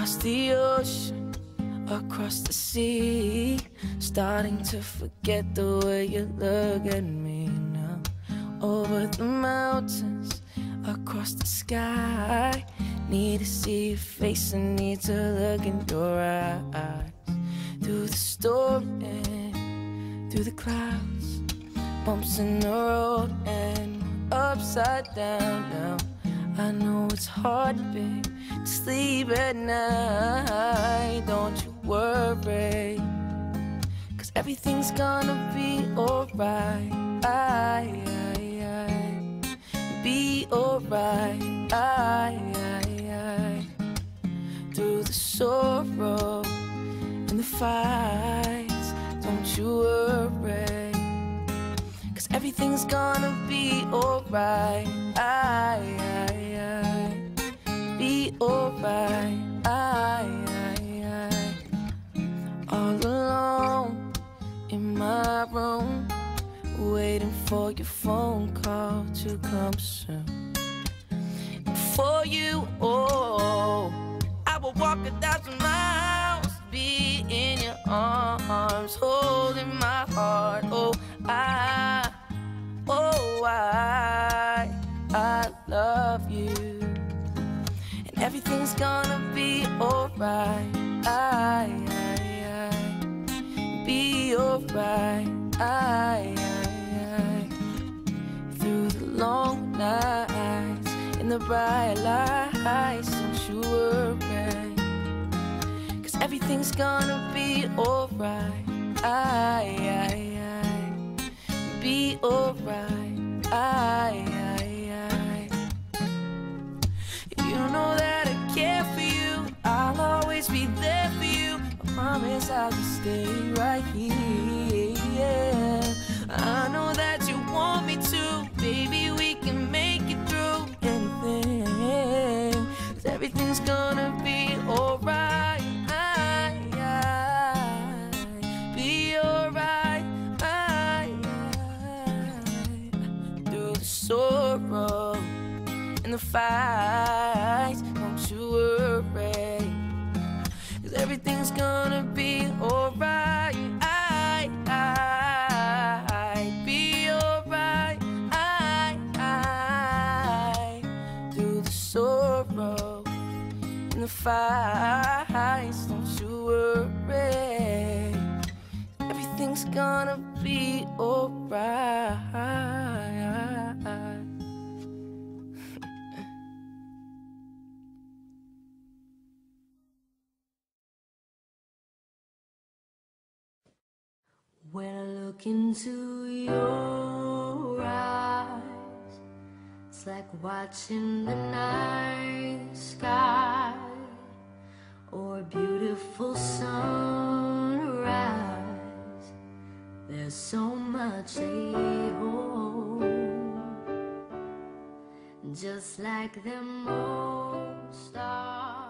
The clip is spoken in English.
across the ocean, across the sea, starting to forget the way you look at me now. Over the mountains, across the sky, need to see your face and need to look in your eyes. Through the storm and through the clouds, bumps in the road and we're upside down now. I know it's hard, babe, to sleep at night. Don't you worry, 'cause everything's gonna be alright. Be alright. Through the sorrow and the fights, don't you worry, 'cause everything's gonna be alright. Be alright. All alone in my room, waiting for your phone call to come soon. And for you, oh, I will walk 1,000 miles to be in your arms, holding my heart. Oh, I love you, and everything's gonna be alright. Be alright. Through the long nights, in the bright lights, don't you worry, 'cause everything's gonna be alright. Be alright. You know that I care for you, I'll always be there for you. I promise I'll just stay right here. I know that you want me to, baby, we can make it through anything, 'cause everything's gonna be alright. Be alright. Through the sorrow and the fights, don't you worry, 'cause everything's gonna be alright. Be alright. Through the sorrow and the fights, don't you worry, everything's gonna be alright. When I look into your eyes, it's like watching the night sky or a beautiful sunrise. There's so much they hold, just like them old stars.